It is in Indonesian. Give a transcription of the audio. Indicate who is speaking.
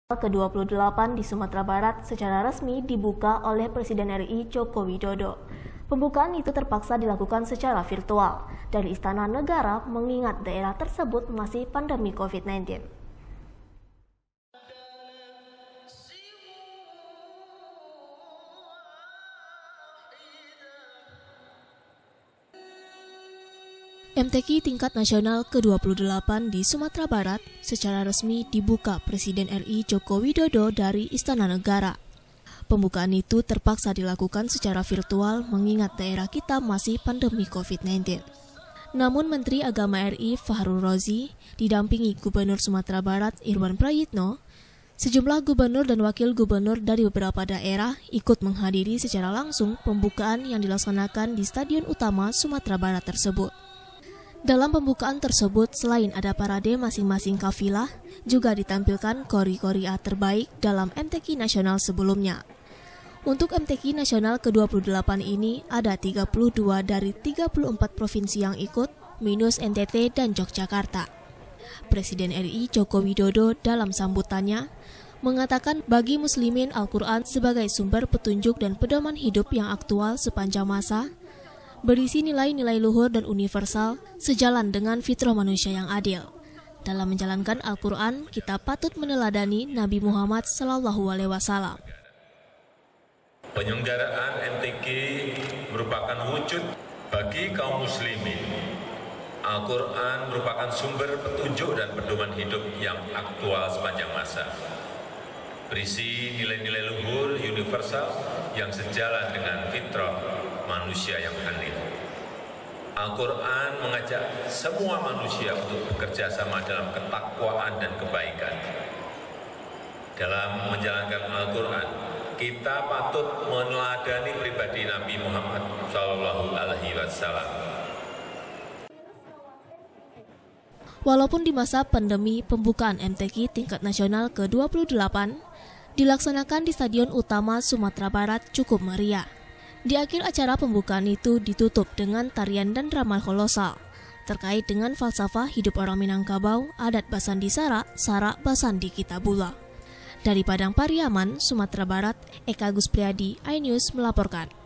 Speaker 1: ke-28 di Sumatera Barat secara resmi dibuka oleh Presiden RI Joko Widodo. Pembukaan itu terpaksa dilakukan secara virtual dari Istana Negara mengingat daerah tersebut masih pandemi COVID-19. MTQ tingkat nasional ke-28 di Sumatera Barat secara resmi dibuka Presiden RI Joko Widodo dari Istana Negara. Pembukaan itu terpaksa dilakukan secara virtual mengingat daerah kita masih pandemi COVID-19. Namun Menteri Agama RI Fahrul Razi didampingi Gubernur Sumatera Barat Irwan Prayitno, sejumlah gubernur dan wakil gubernur dari beberapa daerah ikut menghadiri secara langsung pembukaan yang dilaksanakan di Stadion Utama Sumatera Barat tersebut. Dalam pembukaan tersebut, selain ada parade masing-masing kafilah, juga ditampilkan kori-kori terbaik dalam MTQ nasional sebelumnya. Untuk MTQ nasional ke-28 ini, ada 32 dari 34 provinsi yang ikut, minus NTT dan Yogyakarta. Presiden RI Joko Widodo dalam sambutannya mengatakan bagi muslimin Al-Quran sebagai sumber petunjuk dan pedoman hidup yang aktual sepanjang masa, berisi nilai-nilai luhur dan universal sejalan dengan fitrah manusia yang adil. Dalam menjalankan Al-Quran, kita patut meneladani Nabi Muhammad SAW.
Speaker 2: Penyelenggaraan MTQ merupakan wujud bagi kaum muslimin. Al-Quran merupakan sumber petunjuk dan pedoman hidup yang aktual sepanjang masa. Berisi nilai-nilai luhur universal yang sejalan dengan fitrah manusia yang adil. Al-Quran mengajak semua manusia untuk bekerja sama dalam ketakwaan dan kebaikan. Dalam menjalankan Al-Quran, kita patut meneladani pribadi Nabi Muhammad SAW.
Speaker 1: Walaupun di masa pandemi, pembukaan MTQ tingkat nasional ke-28 dilaksanakan di Stadion Utama Sumatera Barat cukup meriah. Di akhir acara pembukaan itu ditutup dengan tarian dan drama kolosal terkait dengan falsafah hidup orang Minangkabau, adat Basandi Sara, Sara Basandi Kitabullah. Dari Padang Pariaman, Sumatera Barat, Eka Gus Priadi, iNews melaporkan.